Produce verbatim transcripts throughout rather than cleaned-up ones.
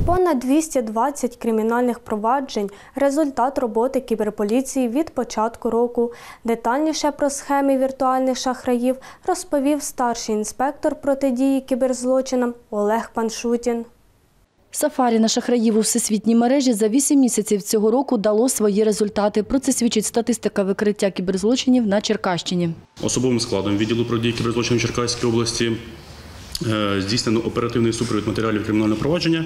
Понад двісті двадцять кримінальних проваджень – результат роботи кіберполіції від початку року. Детальніше про схеми віртуальних шахраїв розповів старший інспектор протидії кіберзлочинам Олег Паншутін. Сафарі на шахраїв у всесвітній мережі за вісім місяців цього року дало свої результати. Про це свідчить статистика викриття кіберзлочинів на Черкащині. Особовим складом відділу протидії кіберзлочинів Черкаській області здійснено оперативний супровід матеріалів кримінального провадження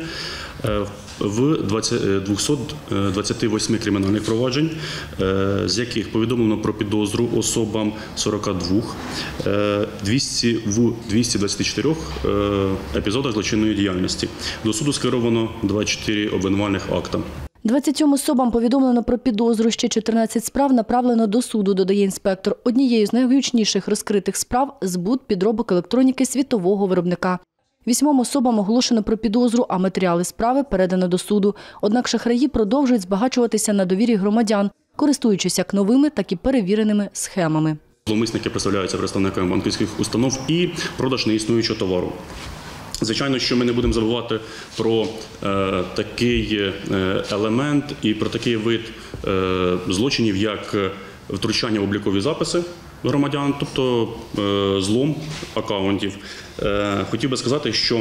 в двохсот двадцяти восьми кримінальних проваджень, з яких повідомлено про підозру особам сорока двох, в двохстах двадцяти чотирьох епізодах злочинної діяльності. До суду скеровано двадцять чотири обвинувальних акта. двадцятьом особам повідомлено про підозру, ще чотирнадцять справ направлено до суду, додає інспектор. Однією з найгучніших розкритих справ – збут підробок електроніки світового виробника. Вісьмом особам оголошено про підозру, а матеріали справи передано до суду. Однак шахраї продовжують збагачуватися на довірі громадян, користуючись як новими, так і перевіреними схемами. Зловмисники представляються представниками банківських установ і продаж неіснуючого товару. Звичайно, що ми не будемо забувати про е, такий е, елемент і про такий вид е, злочинів, як втручання в облікові записи громадян, тобто е, злом акаунтів. Е, хотів би сказати, що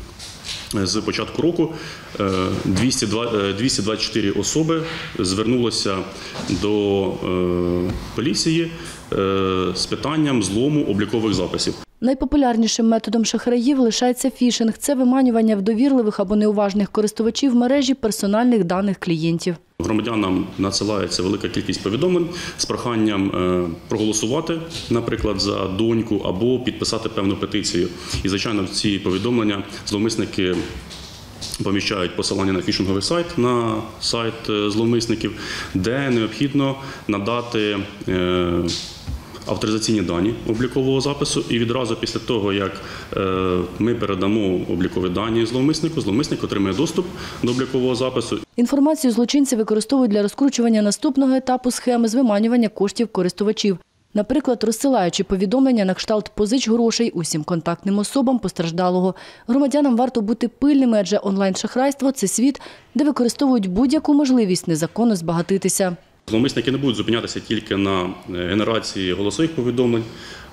з початку року двісті двадцять чотири особи звернулося до е, поліції е, з питанням злому облікових записів. Найпопулярнішим методом шахраїв лишається фішинг – це виманювання в довірливих або неуважних користувачів мережі персональних даних клієнтів. Громадянам надсилається велика кількість повідомлень з проханням проголосувати, наприклад, за доньку або підписати певну петицію. І, звичайно, в ці повідомлення зловмисники поміщають посилання на фішинговий сайт, на сайт зловмисників, де необхідно надати авторизаційні дані облікового запису, і відразу після того, як ми передамо облікові дані зловмиснику, зловмисник отримає доступ до облікового запису. Інформацію злочинці використовують для розкручування наступного етапу схеми з виманювання коштів користувачів. Наприклад, розсилаючи повідомлення на кшталт «позич грошей» усім контактним особам постраждалого. Громадянам варто бути пильними, адже онлайн-шахрайство – це світ, де використовують будь-яку можливість незаконно збагатитися. Зловмисники не будуть зупинятися тільки на генерації голосових повідомлень.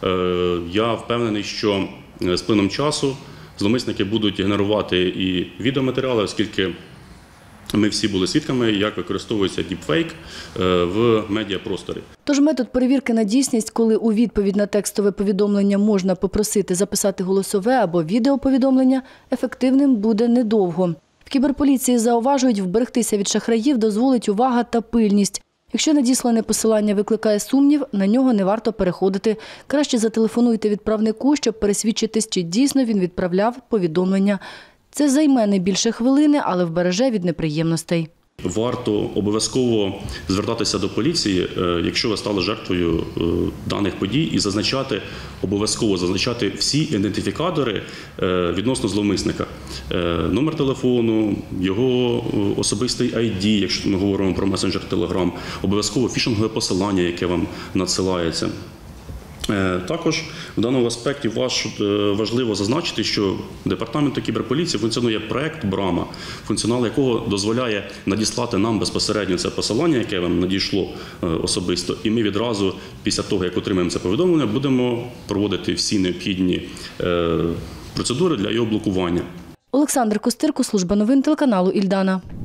Я впевнений, що з плином часу зловмисники будуть генерувати і відеоматеріали, оскільки ми всі були свідками, як використовується діпфейк в медіапросторі. Тож метод перевірки на дійсність, коли у відповідь на текстове повідомлення можна попросити записати голосове або відеоповідомлення, ефективним буде недовго. В кіберполіції зауважують, вберегтися від шахраїв дозволить увага та пильність. Якщо надіслане посилання викликає сумнів, на нього не варто переходити. Краще зателефонуйте відправнику, щоб пересвідчитись, чи дійсно він відправляв повідомлення. Це займе не більше хвилини, але вбереже від неприємностей. Варто обов'язково звертатися до поліції, якщо ви стали жертвою даних подій, і зазначати, обов'язково зазначати всі ідентифікатори відносно зловмисника. Номер телефону, його особистий ай ді, якщо ми говоримо про месенджер Telegram, обов'язково фішингове посилання, яке вам надсилається. Також в даному аспекті важливо зазначити, що департаменту кіберполіції функціонує проект «Брама», функціонал якого дозволяє надіслати нам безпосередньо це посилання, яке вам надійшло особисто, і ми відразу після того, як отримаємо це повідомлення, будемо проводити всі необхідні процедури для його блокування. Олександр Костирко, служба новин телеканалу «Ільдана».